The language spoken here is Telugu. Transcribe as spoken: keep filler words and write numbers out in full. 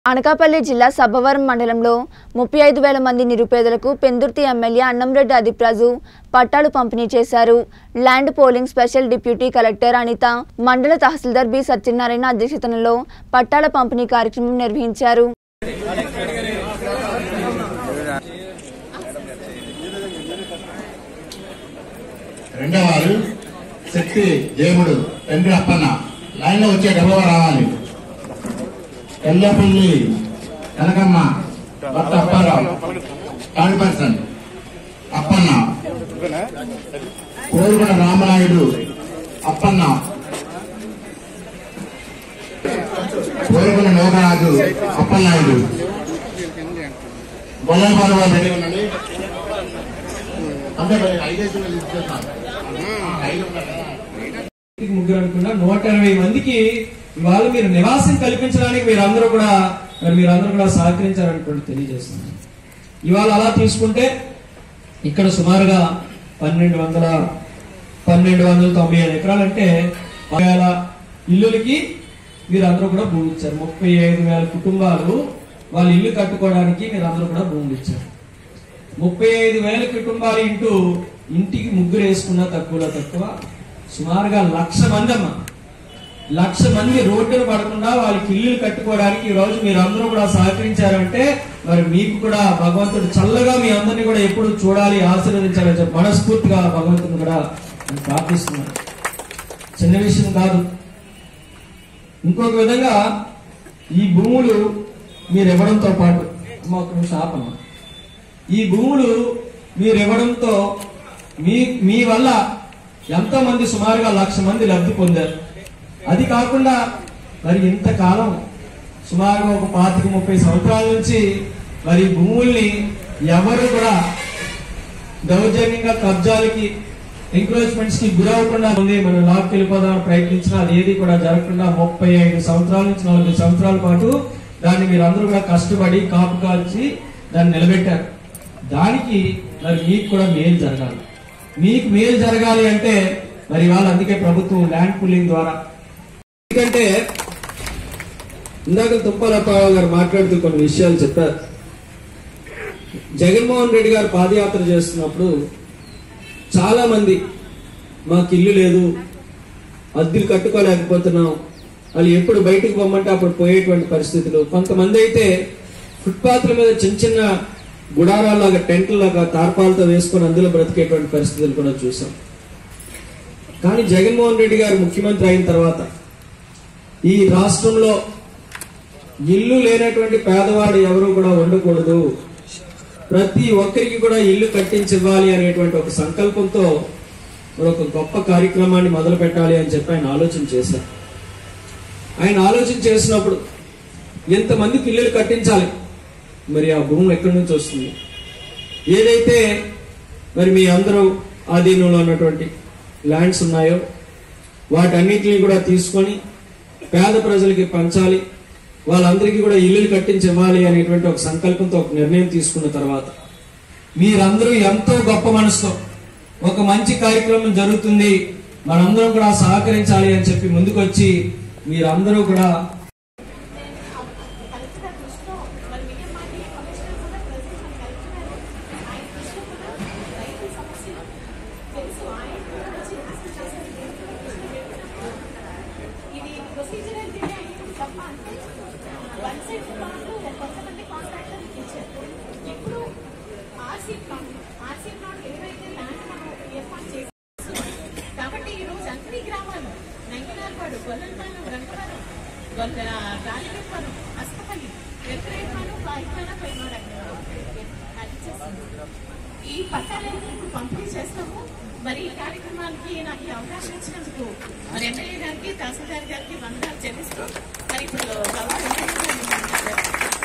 అనకాపల్లి జిల్లా సబ్బవరం మండలంలో ముప్పై ఐదు వేల మంది నిరుపేదలకు పెందుర్తి ఎమ్మెల్యే అన్నంరెడ్డి అదిప్రాజు పట్టాలు పంపిణీ చేశారు. Land polling special deputy collector Anitha, మండల తహసీల్దార్ బి సత్యనారాయణ అధ్యక్షతనలో పట్టాల పంపిణీ కార్యక్రమం నిర్వహించారు. రెండవారు శక్తి దేవుడు తండ్రి అప్పన్న లైన్ లో వచ్చే డబ్బు రావాలి. ఎల్లపల్లి కనకమ్మ భర్త అప్పారావు థర్డ్ పర్సన్ అప్పన్న, కోరుకున్న రామనాయుడు అప్పన్న, కోరుకున్న నోగరాజు అప్పలనాయుడు. గొల్లపాల వాళ్ళు రెడీ ఉండండి. అంటే ఐదేసి ముగ్గురు అనుకున్నా నూట ఇరవై మందికి ఇవాళ మీరు నివాసం కల్పించడానికి మీరందరూ కూడా మరి మీరందరూ కూడా సహకరించారనుకోండి తెలియజేస్తున్నాను. ఇవాళ అలా తీసుకుంటే ఇక్కడ సుమారుగా పన్నెండు వందల పన్నెండు వందల తొంభై ఏడు ఎకరాలు అంటే వేల ఇల్లులకి మీరందరూ కూడా భూమి ఇచ్చారు. ముప్పై ఐదు వేల కుటుంబాలు వాళ్ళ ఇల్లు కట్టుకోవడానికి మీరందరూ కూడా భూములు ఇచ్చారు. ముప్పై ఐదు వేల కుటుంబాలు ఇంటూ ఇంటికి ముగ్గురు వేసుకున్నా తక్కువలో తక్కువ సుమారుగా లక్ష మంది అమ్మ లక్ష మంది రోడ్డును పడకుండా వాళ్ళకి ఇల్లు కట్టుకోవడానికి ఈ రోజు మీరు అందరూ కూడా సహకరించారంటే మరి మీకు కూడా భగవంతుడు చల్లగా మీ అందరినీ కూడా ఎప్పుడు చూడాలి, ఆశీర్వదించాలని చెప్పి మనస్ఫూర్తిగా భగవంతుని కూడా ప్రార్థిస్తున్నాను. చిన్న విషయం కాదు. ఇంకొక విధంగా ఈ భూములు మీరు ఇవ్వడంతో పాటు ఒక నిమిషం ఆపమ్మ ఈ భూములు మీరు ఇవ్వడంతో మీ మీ వల్ల ఎంతో మంది సుమారుగా లక్ష మంది లబ్ధి పొందారు. అది కాకుండా మరి ఇంతకాలం సుమారుగా ఒక పాతిక ముప్పై సంవత్సరాల నుంచి మరి భూముల్ని ఎవరు కూడా దౌర్జన్యంగా కబ్జాలకి ఎంక్రోచ్మెంట్స్ కి గురవకుండా ఉంది. మనం లాక్కి వెళ్ళిపోదామని ప్రయత్నించినా అది ఏది కూడా జరగకుండా ముప్పై ఐదు సంవత్సరాల నుంచి నలభై సంవత్సరాల పాటు దాన్ని మీరు అందరూ కూడా కష్టపడి కాపు కాల్చి దాన్ని నిలబెట్టారు. దానికి మరి మీకు కూడా మేలు జరగాలి. మీకు మేలు జరగాలి అంటే మరి వాళ్ళు అందుకే ప్రభుత్వం ల్యాండ్ పూలింగ్ ద్వారా, ఎందుకంటే ఇందాక తుప్పలప్పారావు గారు మాట్లాడుతూ కొన్ని విషయాలు చెప్పారు. జగన్మోహన్ రెడ్డి గారు పాదయాత్ర చేస్తున్నప్పుడు చాలా మంది మాకు ఇల్లు లేదు, అద్దెలు కట్టుకోలేకపోతున్నాం, వాళ్ళు ఎప్పుడు బయటకు పొమ్మంటే అప్పుడు పోయేటువంటి పరిస్థితులు. కొంతమంది అయితే ఫుట్పాత్ల మీద చిన్న చిన్న గుడారాలాగా టెంట్లలాగా తార్పాలతో వేసుకొని అందులో బ్రతికేటువంటి పరిస్థితులు కూడా చూసాం. కానీ జగన్మోహన్ రెడ్డి గారు ముఖ్యమంత్రి అయిన తర్వాత ఈ రాష్ట్రంలో ఇల్లు లేనటువంటి పేదవాడు ఎవరు కూడా ఉండకూడదు, ప్రతి ఒక్కరికి కూడా ఇల్లు కట్టించివ్వాలి అనేటువంటి ఒక సంకల్పంతో ఒక గొప్ప కార్యక్రమాన్ని మొదలు పెట్టాలి అని చెప్పి ఆయన ఆలోచన చేశారు. ఆయన ఆలోచన చేసినప్పుడు ఎంతమందికి ఇల్లులు కట్టించాలి, మరి ఆ భూమి ఎక్కడి నుంచి వస్తుంది? ఏదైతే మరి మీ అందరూ ఆధీనంలో ఉన్నటువంటి ల్యాండ్స్ ఉన్నాయో వాటన్నిటిని కూడా తీసుకొని పేద ప్రజలకి పంచాలి, వాళ్ళందరికీ కూడా ఇల్లులు కట్టించి ఇవ్వాలి అనేటువంటి ఒక సంకల్పంతో ఒక నిర్ణయం తీసుకున్న తర్వాత మీరందరూ ఎంతో గొప్ప మనసుతో ఒక మంచి కార్యక్రమం జరుగుతుంది, మనందరం కూడా సహకరించాలి అని చెప్పి ముందుకొచ్చి మీరందరూ కూడా కాబట్టి ఈ రోజు అన్ని గ్రామాలు నంగినార్పాడు, గొల్లపాలెం, రంగవరం, గాలిపేపాలెం, అస్తపల్లి, వెంకరేపాలెం, పాయిపాలెం, పైనాడు ఈ పట్టాలను ఇప్పుడు పంపిణీ చేస్తాము. మరి ఈ కార్యక్రమానికి నాకు ఈ అవకాశం ఇచ్చినందుకు మరి ఎమ్మెల్యే గారికి, తహసీల్దార్ గారికి వందనాలు చెల్లిస్తూ మరి ఇప్పుడు